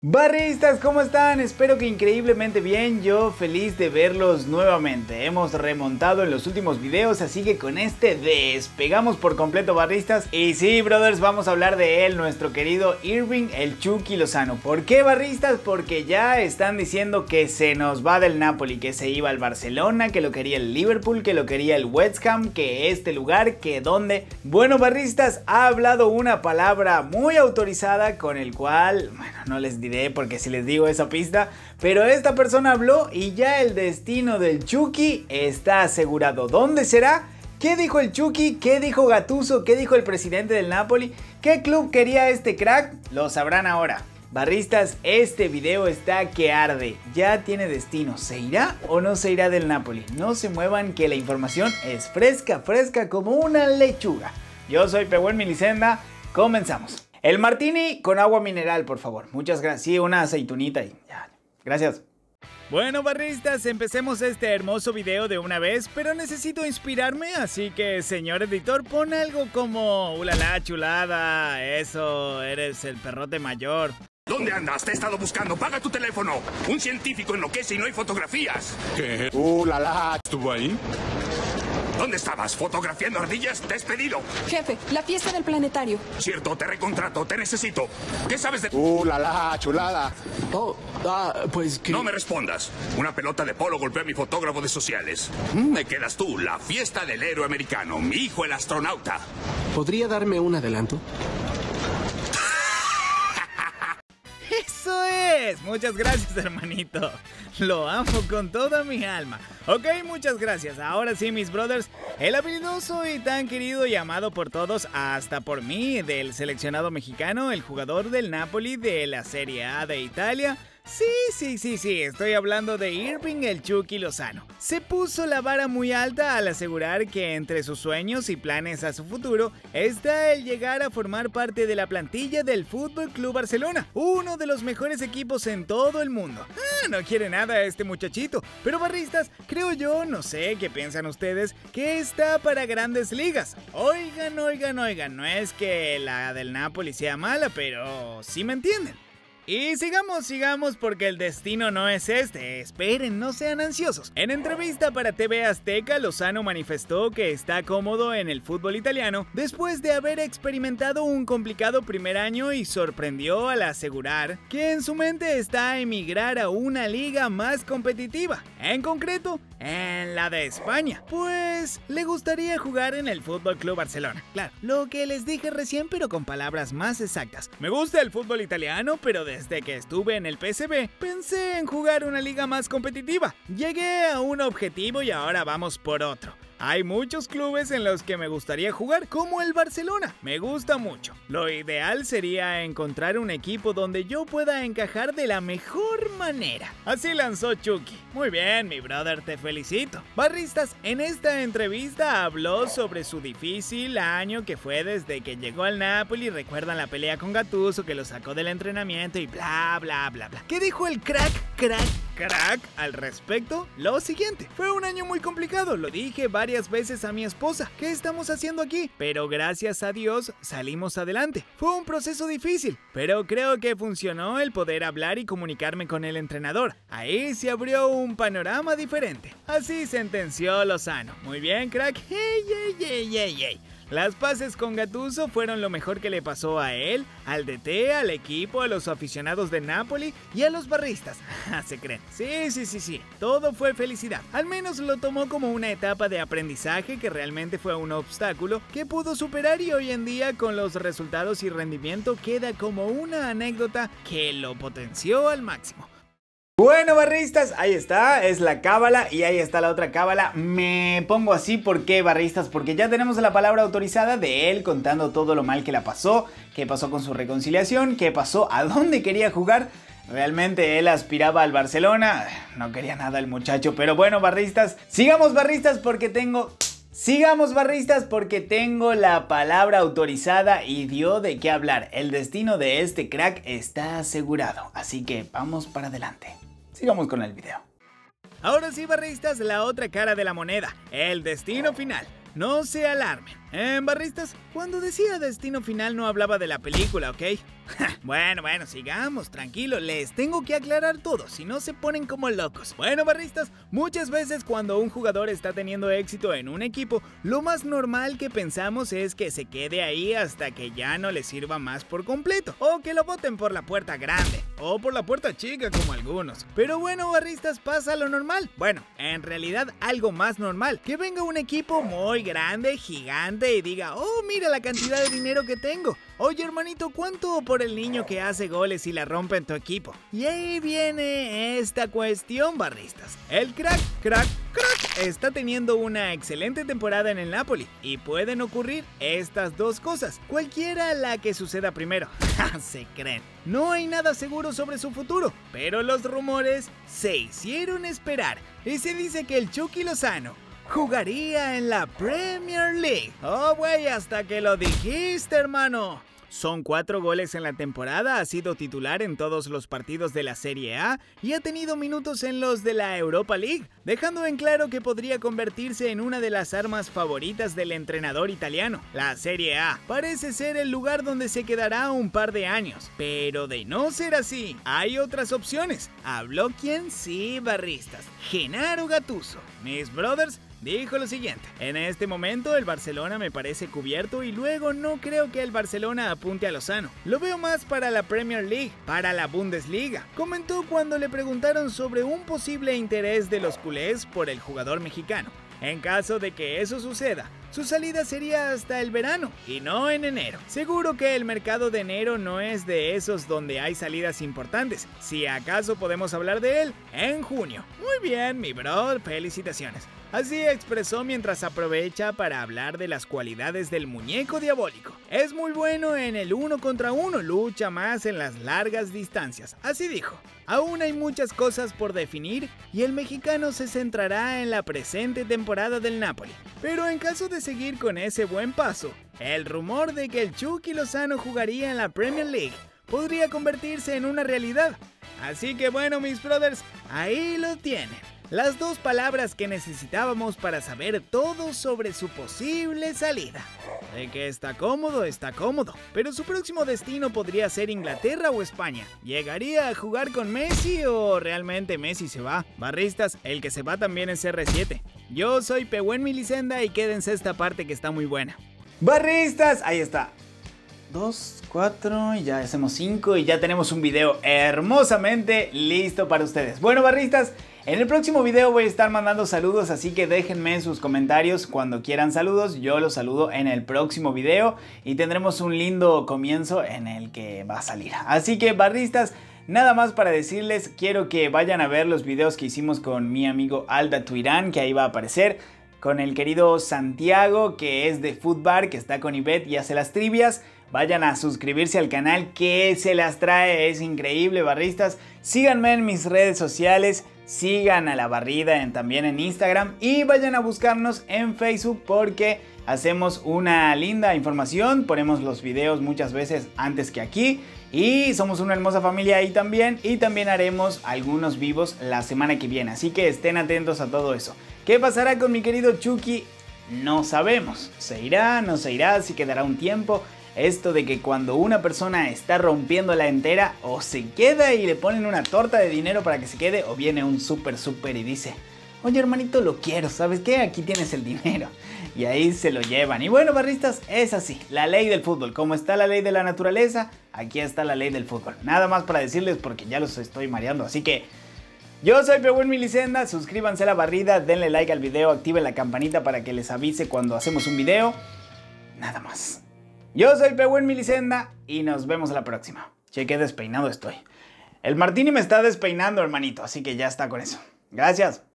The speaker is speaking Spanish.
Barristas, ¿cómo están? Espero que increíblemente bien, yo feliz de verlos nuevamente. Hemos remontado en los últimos videos, así que con este despegamos por completo, barristas. Y sí, brothers, vamos a hablar de él, nuestro querido Irving el Chucky Lozano. ¿Por qué, barristas? Porque ya están diciendo que se nos va del Napoli, que se iba al Barcelona, que lo quería el Liverpool, que lo quería el West Ham, que este lugar, que dónde. Bueno, barristas, ha hablado una palabra muy autorizada con el cual, bueno, no les diré porque si les digo esa pista, pero esta persona habló y ya el destino del Chucky está asegurado. ¿Dónde será? ¿Qué dijo el Chucky? ¿Qué dijo Gattuso? ¿Qué dijo el presidente del Napoli? ¿Qué club quería este crack? Lo sabrán ahora. Barristas, este video está que arde, ya tiene destino. ¿Se irá o no se irá del Napoli? No se muevan, que la información es fresca, fresca como una lechuga. Yo soy Pehuen Milicenda, comenzamos. El martini con agua mineral, por favor. Muchas gracias. Sí, una aceitunita y ya. Gracias. Bueno, barristas, empecemos este hermoso video de una vez, pero necesito inspirarme, así que, señor editor, pon algo como ulala, chulada, eso, eres el perrote mayor. ¿Dónde andas? Te he estado buscando. ¡Paga tu teléfono! Un científico enloquece y no hay fotografías. ¿Qué? ¿Estuvo ahí? ¿Dónde estabas? ¿Fotografiando ardillas? ¡Despedido! Jefe, la fiesta del planetario. Cierto, te recontrato, te necesito. ¿Qué sabes de...? Chulada. Pues que... No me respondas. Una pelota de polo golpeó a mi fotógrafo de sociales. Me quedas tú, la fiesta del héroe americano. Mi hijo, el astronauta. ¿Podría darme un adelanto? ¡Eso es! Muchas gracias, hermanito. Lo amo con toda mi alma. Ok, muchas gracias. Ahora sí, mis brothers, el habilidoso y tan querido y amado por todos, hasta por mí, del seleccionado mexicano, el jugador del Napoli de la Serie A de Italia. Sí, estoy hablando de Irving el Chucky Lozano. Se puso la vara muy alta al asegurar que entre sus sueños y planes a su futuro está el llegar a formar parte de la plantilla del Fútbol Club Barcelona, uno de los mejores equipos en todo el mundo. No quiere nada este muchachito, pero barristas, creo yo, no sé qué piensan ustedes, que está para grandes ligas. Oigan, no es que la del Napoli sea mala, pero sí me entienden. Y sigamos porque el destino no es este, esperen, no sean ansiosos. En entrevista para TV Azteca, Lozano manifestó que está cómodo en el fútbol italiano después de haber experimentado un complicado primer año y sorprendió al asegurar que en su mente está emigrar a una liga más competitiva, en concreto, en la de España, pues le gustaría jugar en el Fútbol Club Barcelona. Claro, lo que les dije recién, pero con palabras más exactas. Me gusta el fútbol italiano, pero desde que estuve en el PSV, pensé en jugar una liga más competitiva. Llegué a un objetivo y ahora vamos por otro. Hay muchos clubes en los que me gustaría jugar, como el Barcelona. Me gusta mucho. Lo ideal sería encontrar un equipo donde yo pueda encajar de la mejor manera. Así lanzó Chucky. Muy bien, mi brother, te felicito. Barristas, en esta entrevista habló sobre su difícil año que fue desde que llegó al Napoli. Recuerdan la pelea con Gattuso que lo sacó del entrenamiento y bla. ¿Qué dijo el crack al respecto? Lo siguiente: fue un año muy complicado, lo dije varias veces a mi esposa. ¿Qué estamos haciendo aquí? Pero gracias a Dios salimos adelante. Fue un proceso difícil, pero creo que funcionó el poder hablar y comunicarme con el entrenador. Ahí se abrió un panorama diferente. Así sentenció Lozano. Muy bien, crack. Hey. Las paces con Gattuso fueron lo mejor que le pasó a él, al DT, al equipo, a los aficionados de Napoli y a los barristas. ¿Se creen? Sí. Todo fue felicidad. Al menos lo tomó como una etapa de aprendizaje que realmente fue un obstáculo que pudo superar y hoy en día con los resultados y rendimiento queda como una anécdota que lo potenció al máximo. Bueno, barristas, ahí está, es la cábala y ahí está la otra cábala. Me pongo así, ¿por qué, barristas? Porque ya tenemos la palabra autorizada de él contando todo lo mal que la pasó, qué pasó con su reconciliación, qué pasó, a dónde quería jugar. Realmente él aspiraba al Barcelona, no quería nada el muchacho, pero bueno, barristas, sigamos barristas porque tengo la palabra autorizada y dio de qué hablar. El destino de este crack está asegurado, así que vamos para adelante. Sigamos con el video. Ahora sí, barristas, la otra cara de la moneda, el destino final. No se alarmen. Barristas, cuando decía destino final no hablaba de la película, ¿ok? Bueno, sigamos, tranquilo, les tengo que aclarar todo, si no se ponen como locos. Bueno, barristas, muchas veces cuando un jugador está teniendo éxito en un equipo, lo más normal que pensamos es que se quede ahí hasta que ya no le sirva más por completo, o que lo boten por la puerta grande, o por la puerta chica como algunos. Pero bueno, barristas, pasa lo normal. Bueno, en realidad algo más normal, que venga un equipo muy grande, gigante y diga, oh, mira la cantidad de dinero que tengo. Oye, hermanito, ¿cuánto por el niño que hace goles y la rompe en tu equipo? Y ahí viene esta cuestión, barristas. El crack está teniendo una excelente temporada en el Napoli y pueden ocurrir estas dos cosas, cualquiera la que suceda primero. Se creen. No hay nada seguro sobre su futuro, pero los rumores se hicieron esperar y se dice que el Chucky Lozano jugaría en la Premier League. Oh, güey, hasta que lo dijiste, hermano. Son 4 goles en la temporada, ha sido titular en todos los partidos de la Serie A y ha tenido minutos en los de la Europa League, dejando en claro que podría convertirse en una de las armas favoritas del entrenador italiano. La Serie A parece ser el lugar donde se quedará un par de años, pero de no ser así, hay otras opciones. Habló quien sí, barristas, Gennaro Gattuso. Mis brothers, dijo lo siguiente: en este momento el Barcelona me parece cubierto y luego no creo que el Barcelona apunte a Lozano. Lo veo más para la Premier League, para la Bundesliga. Comentó cuando le preguntaron sobre un posible interés de los culés por el jugador mexicano. En caso de que eso suceda, su salida sería hasta el verano y no en enero. Seguro que el mercado de enero no es de esos donde hay salidas importantes. Si acaso podemos hablar de él en junio. Muy bien, mi bro, felicitaciones. Así expresó mientras aprovecha para hablar de las cualidades del muñeco diabólico. Es muy bueno en el 1 contra 1, lucha más en las largas distancias. Así dijo. Aún hay muchas cosas por definir y el mexicano se centrará en la presente temporada del Napoli. Pero en caso de seguir con ese buen paso, el rumor de que el Chucky Lozano jugaría en la Premier League podría convertirse en una realidad. Así que bueno, mis brothers, ahí lo tienen. Las dos palabras que necesitábamos para saber todo sobre su posible salida. De que está cómodo, pero su próximo destino podría ser Inglaterra o España. ¿Llegaría a jugar con Messi o realmente Messi se va? Barristas, el que se va también es CR7. Yo soy Pehuen Milicenda y quédense esta parte que está muy buena. Barristas, ahí está. 2, 4, y ya hacemos 5 y ya tenemos un video hermosamente listo para ustedes. Bueno, barristas, en el próximo video voy a estar mandando saludos, así que déjenme en sus comentarios cuando quieran saludos. Yo los saludo en el próximo video y tendremos un lindo comienzo en el que va a salir. Así que, barristas, nada más para decirles, quiero que vayan a ver los videos que hicimos con mi amigo Alda Tuirán, que ahí va a aparecer, con el querido Santiago, que es de Footbar, que está con Ivette y hace las trivias. Vayan a suscribirse al canal que se las trae, es increíble, barristas. Síganme en mis redes sociales, sigan a La Barrida también en Instagram y vayan a buscarnos en Facebook porque hacemos una linda información, ponemos los videos muchas veces antes que aquí y somos una hermosa familia ahí también, y también haremos algunos vivos la semana que viene, así que estén atentos a todo eso. ¿Qué pasará con mi querido Chucky? No sabemos, se irá, no se irá, si quedará un tiempo. Esto de que cuando una persona está rompiéndola entera, o se queda y le ponen una torta de dinero para que se quede, o viene un súper y dice: oye, hermanito, lo quiero, ¿sabes qué? Aquí tienes el dinero. Y ahí se lo llevan. Y bueno, barristas, es así, la ley del fútbol. Como está la ley de la naturaleza, aquí está la ley del fútbol. Nada más para decirles porque ya los estoy mareando. Así que yo soy Pehuen Milicenda, suscríbanse a La Barrida, denle like al video, activen la campanita para que les avise cuando hacemos un video. Nada más. Yo soy Pehuen Milicenda y nos vemos a la próxima. Che, qué despeinado estoy. El Martini me está despeinando, hermanito, así que ya está con eso. Gracias.